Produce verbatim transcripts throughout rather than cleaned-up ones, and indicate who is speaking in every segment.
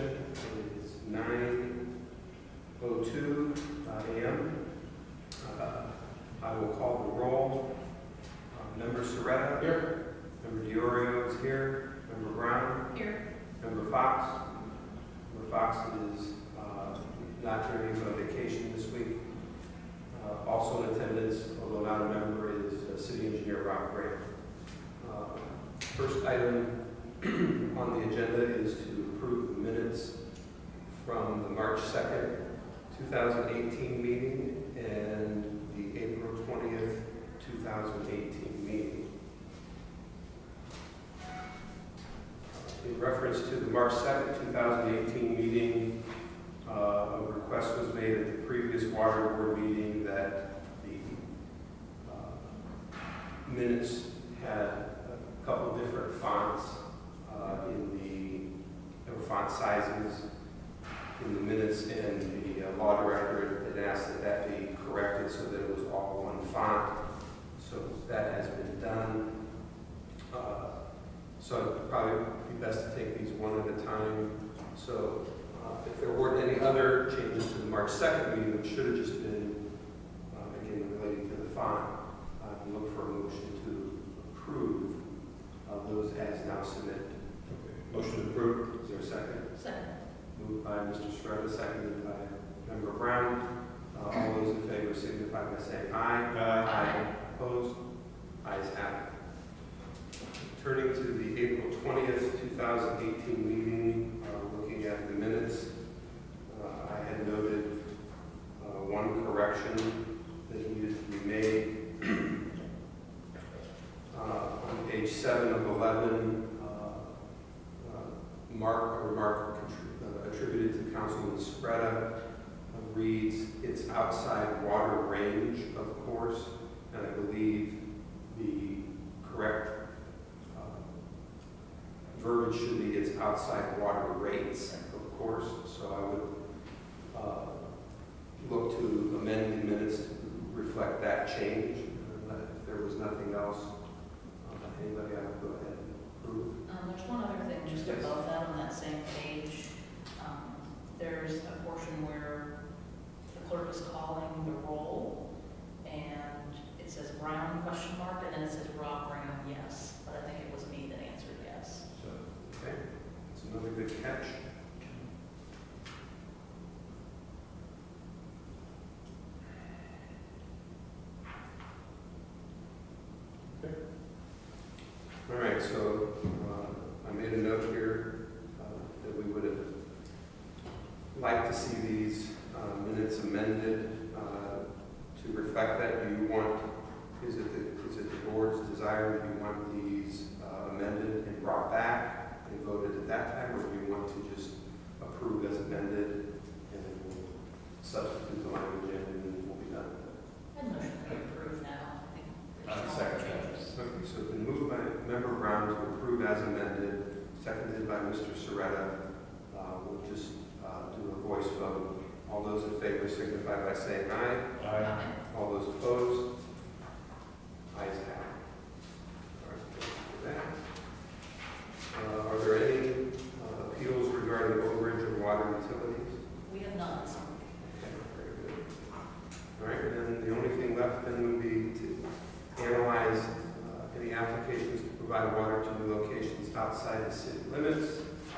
Speaker 1: session. It is nine oh two a m Uh, I will call the roll. Uh, Member Soretta? Here. Member Diorio is here. Member Brown?
Speaker 2: Here.
Speaker 1: Member Fox? Member Fox is uh, not here, he's on vacation this week. Uh, also in attendance, although not a member, is uh, City Engineer Rob Graham. Uh, first item on the agenda is to approve the minutes from the March second, two thousand eighteen meeting and the April twentieth, two thousand eighteen meeting. In reference to the March second, two thousand eighteen meeting, uh, a request was made at the previous water board meeting that the uh, minutes had a couple different fonts uh, in the, there were font sizes in the minutes, and the uh, law director had asked that that be corrected so that it was all one font. So that has been done. Uh, so it'd probably be best to take these one at a time. So uh, if there weren't any other changes to the March second meeting, which should have just been, uh, again, relating to the font, I can look for a motion to approve uh, those as now submitted. Okay. Motion approved. Is there a second?
Speaker 2: Second.
Speaker 1: Moved by Mister Soretta, seconded by Member Brown. Uh, all those in favor signify by saying aye.
Speaker 2: Aye. Aye.
Speaker 1: Opposed? Ayes have it. Turning to the April twentieth, two thousand eighteen meeting, uh, looking at the minutes, uh, I had noted uh, one correction that needed to be made. uh, on page seven of eleven, uh, uh, Mark, a remark uh, attributed to Councilman Soretta, uh, reads, "It's outside water range, of course," and I believe the correct verbiage should be "it's outside water rates, of course." So I would uh, look to amend the minutes to reflect that change. Uh, if there was nothing else, uh, anybody I would go ahead and approve.
Speaker 2: Um, there's one other thing just
Speaker 1: Yes.
Speaker 2: above that on that same page. Um, there's a portion where the clerk is calling the roll, and it says Brown question mark, and then it says Rob Brown yes. But I think it was me that answered yes.
Speaker 1: So, okay, that's another good catch. Okay. All right, so uh, I made a note here uh, that we would have liked to see these uh, minutes amended uh, to reflect that. Do you want, is it the, is it the board's desire that you want these uh, amended and brought back and voted at that time, or do you want to just approve as amended and then we'll substitute the language in and then we'll be done?
Speaker 2: And motion to approve now. I think there's
Speaker 1: Uh,
Speaker 2: no
Speaker 1: second.
Speaker 2: changes.
Speaker 1: Okay, so it's been moved by Member Brown to approve as amended, seconded by Mister Soretta. Uh, we'll just uh, do a voice vote. All those in favor signify by saying aye.
Speaker 2: Aye.
Speaker 1: All those opposed? Ayes have it. All right, thank you for that. Uh, are there any uh, appeals regarding overage of water utilities?
Speaker 2: We have none.
Speaker 1: Okay, very good. All right, and then the only thing left then would be to analyze uh, any applications to provide water to new locations outside the city limits.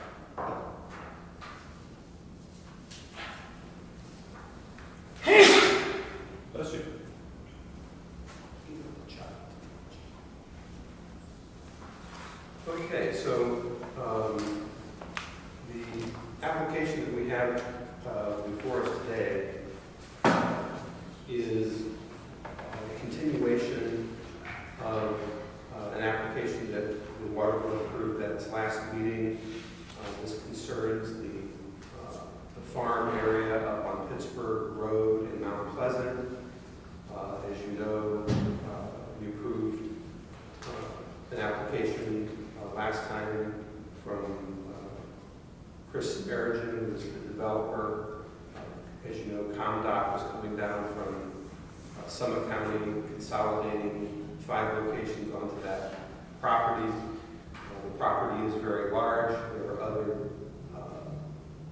Speaker 1: Bless you. Okay, so um, the application that we have uh, before us today is a continuation of uh, an application that the Water Board approved at its last meeting. Uh, this concerns the, uh, the farm area up on Pittsburgh Road in Mount Pleasant. Uh, as you know, uh, we approved uh, an application uh, last time from uh, Chris Sparagen, who was the developer. Uh, as you know, ComDoc was coming down from uh, Summit County, consolidating five locations onto that property. Uh, the property is very large. There are other uh,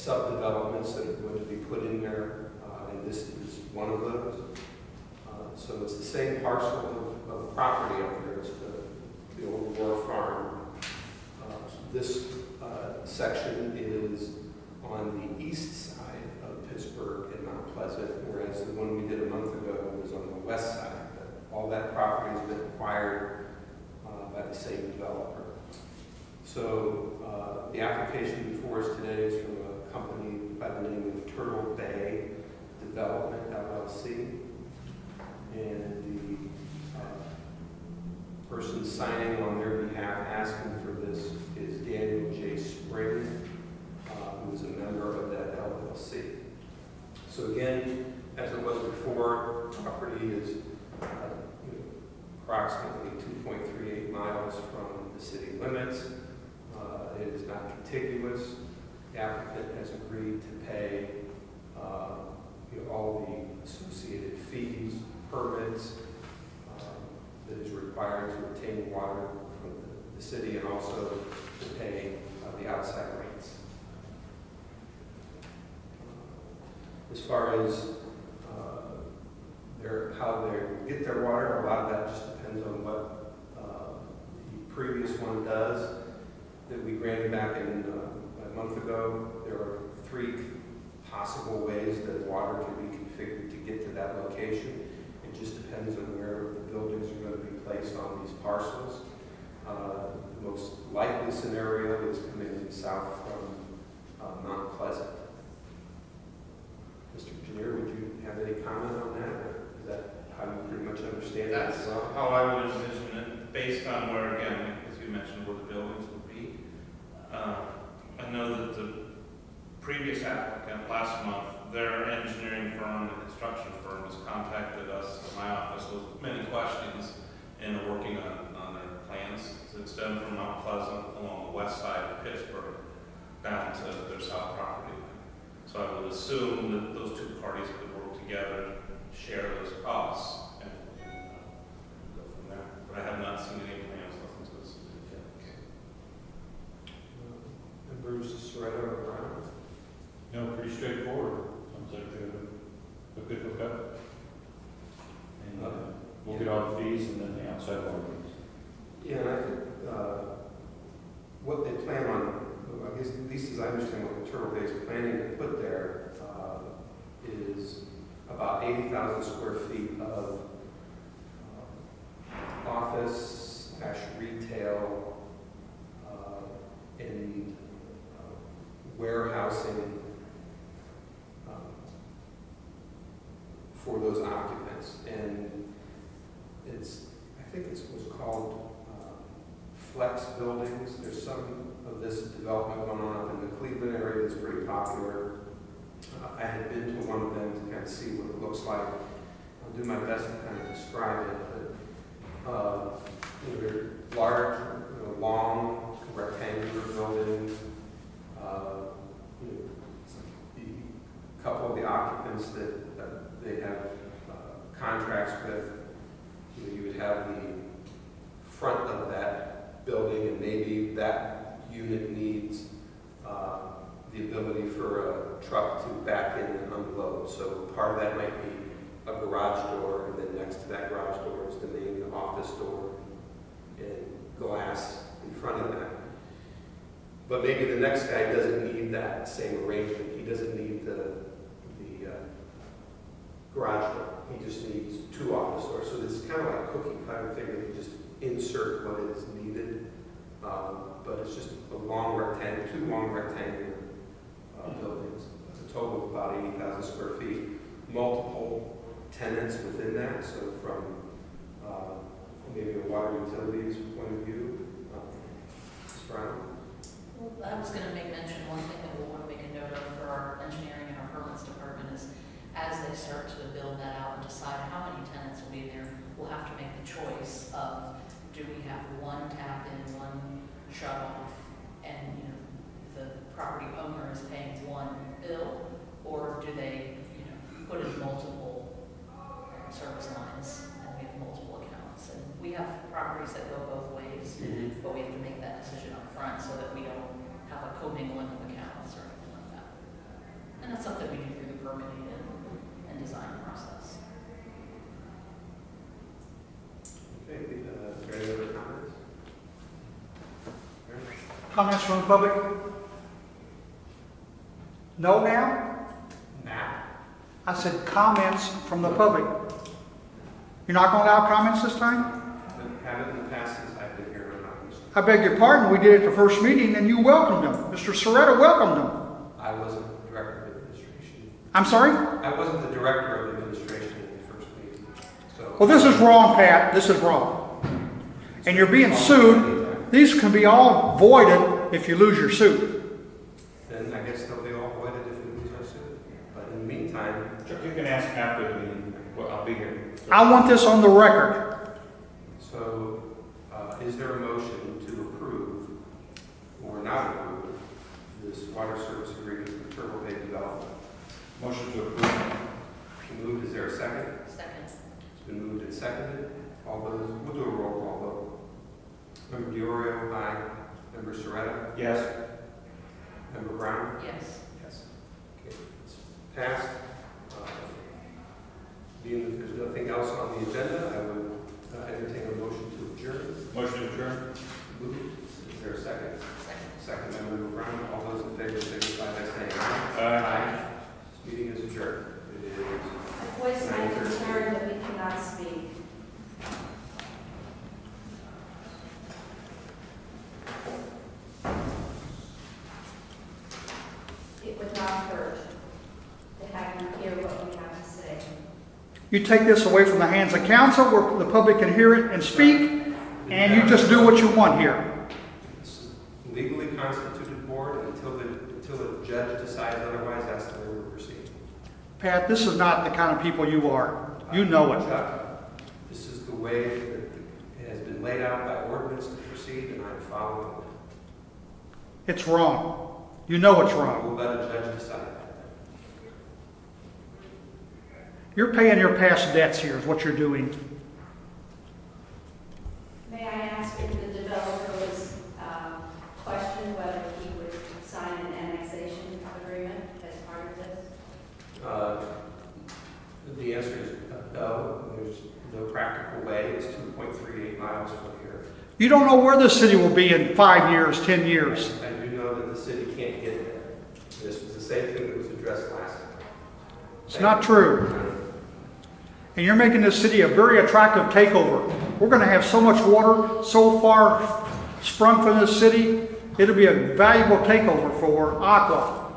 Speaker 1: subdevelopments that are going to be put in there, uh, and this is one of those. Uh, so it's the same parcel of, of property up there as the, the old War Farm. Uh, this uh, section is on the east side of Pittsburgh and Mount Pleasant, whereas the one we did a month ago was on the west side. But all that property has been acquired uh, by the same developer. So uh, the application before us today is from a company by the name of Turtle Bay Development, L L C. And the uh, person signing on their behalf asking for this is Daniel J. Spring, uh, who is a member of that L L C. So again, as it was before, property is uh, you know, approximately two point three eight miles from the city limits. Uh, it is not contiguous. The applicant has agreed to pay uh, you know, all the associated fees, permits uh, that is required to obtain water from the, the city, and also to pay uh, the outside rates. As far as uh, their, how they get their water, a lot of that just depends on what uh, the previous one does. That we granted back in uh, a month ago, there are three possible ways that water can be configured to get to that location. It just depends on where the buildings are going to be placed on these parcels. Uh, the most likely scenario is coming south from uh, Mount Pleasant. Mister Engineer, would you have any comment on that? Or is that how you pretty much understand that
Speaker 3: That's
Speaker 1: as well?
Speaker 3: how I would envision it, based on where, again, as you mentioned, where the buildings would be. Uh, I know that the previous applicant last month, their engineering firm and construction firm has contacted us at my office with many questions and are working on, on their plans to extend from Mount Pleasant along the west side of Pittsburgh down to their south property. So I would assume that those two parties could work together, share those costs, and, and uh, go from there. But I have not seen any plans, nothing to this yet.
Speaker 1: Members Soretta or Brown?
Speaker 4: No, pretty straightforward. Sounds like a, a good hookup. And uh, we'll get all the fees and then the outside water fees.
Speaker 1: Yeah, and I think uh, what they plan on, I guess at least as I understand what the Turtle Bay is planning to put there, uh, is about eighty thousand square feet of uh, office slash retail uh, and uh, warehousing um, for those occupants. And it's, I think it's what's called flex buildings. There's some of this development going on up in the Cleveland area that's pretty popular. Uh, I had been to one of them to kind of see what it looks like. I'll do my best to kind of describe it, but uh, you know, they're large, you know, long, rectangular buildings. Uh, you know, the couple of the occupants that, that they have uh, contracts with, you know, you would have the front of that building, and maybe that unit needs uh, the ability for a truck to back in and unload. So part of that might be a garage door, and then next to that garage door is the main office door and glass in front of that. But maybe the next guy doesn't need that same arrangement. He doesn't need the, the uh, garage door. He just needs two office doors. So it's kind of like a cookie cutter thing that you just insert what is needed, um, but it's just a long rectangle, two long rectangular uh, buildings, a total of about eighty thousand square feet, multiple tenants within that, so from uh, maybe a water utilities point of view. Uh, Miz Brown?
Speaker 2: Well, I was going to make mention, one thing that we'll want to make a note of for our engineering and our permits department is as they start to build that out and decide how many tenants will be there, we'll have to make the choice of, do we have one tap in, one shut off, and you know the property owner is paying one bill, or do they you know put in multiple service lines and we have multiple accounts? And we have properties that go both ways,
Speaker 1: Mm-hmm.
Speaker 2: but we have to make that decision up front so that we don't have a commingling of accounts or anything like that. that's something we do through the permitting and, and design process.
Speaker 1: Okay, uh, are there any other comments?
Speaker 5: Comments from the public? No now?
Speaker 1: Matt?
Speaker 5: I said comments from the public. You're not going to allow comments this time?
Speaker 1: Haven't in the past since I've been here on August.
Speaker 5: I beg your pardon, we did it the first meeting and you welcomed them. Mister Soretta welcomed them.
Speaker 1: I wasn't the director of administration.
Speaker 5: I'm sorry?
Speaker 1: I wasn't the director of administration in the first meeting. So.
Speaker 5: Well, this is wrong, Pat. This is wrong. And you're being sued. These can be all voided if you lose your suit.
Speaker 1: Then I guess they'll be all voided if we lose our suit. But in the meantime,
Speaker 4: Chuck, you can ask after the meeting. Well, I'll be here.
Speaker 5: I want this on the record.
Speaker 1: so uh, is there a motion to approve or not approve this water service agreement with Turtle Bay Development?
Speaker 4: Motion to approve.
Speaker 1: Moved. Is there a second?
Speaker 2: Second.
Speaker 1: It's been moved and seconded. All those, we'll do a roll call vote. Member Diorio, aye. Member Soretta?
Speaker 4: Yes.
Speaker 1: Member Brown?
Speaker 2: Yes.
Speaker 1: Yes. Okay, it's passed. Uh, Being that there's nothing else on the agenda, I would uh, entertain a motion to adjourn.
Speaker 4: Motion to adjourn.
Speaker 1: Moved. Is there a second?
Speaker 2: Second.
Speaker 1: Second by Member Brown. All those in favor signify by saying aye.
Speaker 4: Aye.
Speaker 1: This meeting is adjourned. It is
Speaker 6: I voice my concern that we cannot speak. It would not hurt to have you hear what we have to say.
Speaker 5: You take this away from the hands of council where the public can hear it and speak, and you just do what you want here.
Speaker 1: It's a legally constituted board, and until the, until the judge decides otherwise, that's the way we're proceeding.
Speaker 5: Pat, this is not the kind of people you are. You know it.
Speaker 1: Chuck, this is the way that it has been laid out by ordinance to proceed, and I'm following it.
Speaker 5: It's wrong. You know it's wrong.
Speaker 1: We'll let a judge decide.
Speaker 5: You're paying your past debts here is what you're doing.
Speaker 6: May I ask if the developer was um, questioned whether he would sign an annexation agreement as part of this?
Speaker 1: Uh, the answer is no. There's no practical way. It's two point three eight miles from here.
Speaker 5: You don't know where this city will be in five years, ten years.
Speaker 1: I do know that the city can't get there. This was the same thing that was addressed last time.
Speaker 5: It's not true. And you're making this city a very attractive takeover. We're going to have so much water so far sprung from this city, it'll be a valuable takeover for Aqua.